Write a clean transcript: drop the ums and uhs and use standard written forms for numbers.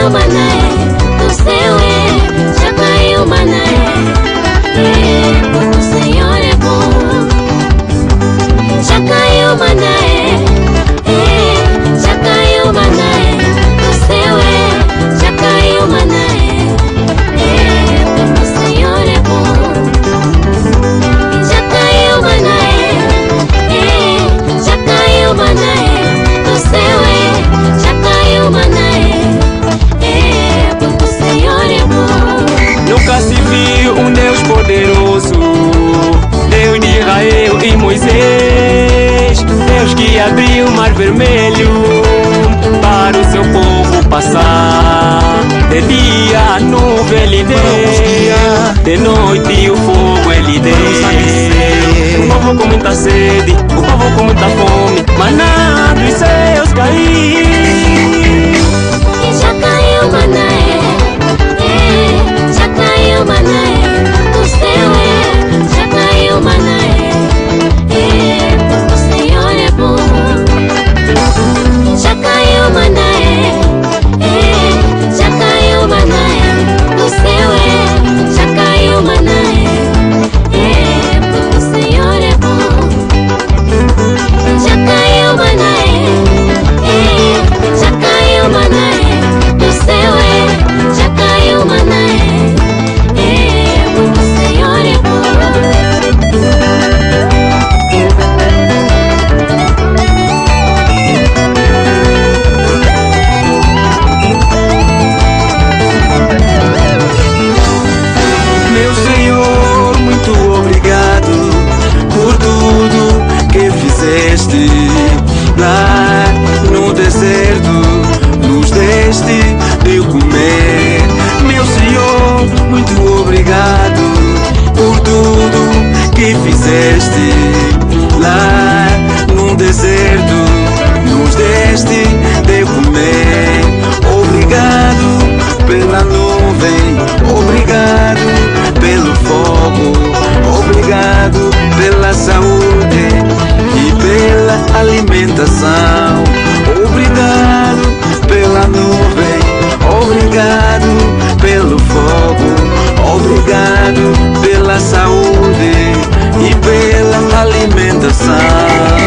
caiu, manaé, do céu já caiu, manaé. Porque o Senhor é bom. Já caiu, manaé, já caiu, manaé, do céu já caiu, manaé. Porque o Senhor é bom. Já caiu, manaé, já caiu, manaé, do céu já caiu, manaé. Porque o Senhor é bom. Nunca se viu um Deus poderoso, Deus de Israel e Moisés, Deus que abriu o mar vermelho para o seu povo passar. De dia a nuvem ele desce, de noite o fogo ele desce. O povo com muita sede, o povo com muita fome, maná dos céus caiu. E já caiu, manaé, já caiu, manaé, do céu já caiu, manaé. Porque o Senhor é bom. Já caiu, manaé, já caiu, manaé, do céu já caiu, manaé. Porque o Senhor é bom. Já caiu, manaé, já caiu, manaé, do céu já caiu, manaé. Porque o Senhor é bom. Meu Senhor, muito obrigado por tudo que fizeste lá no deserto, nos deste de comer. Meu Senhor, muito obrigado por tudo que fizeste lá no deserto, nos deste de comer. Obrigado pela nuvem, obrigado pelo fogo, obrigado pela saúde e pela alimentação. Obrigado pela nuvem, obrigado pelo fogo, obrigado pela saúde e pela alimentação.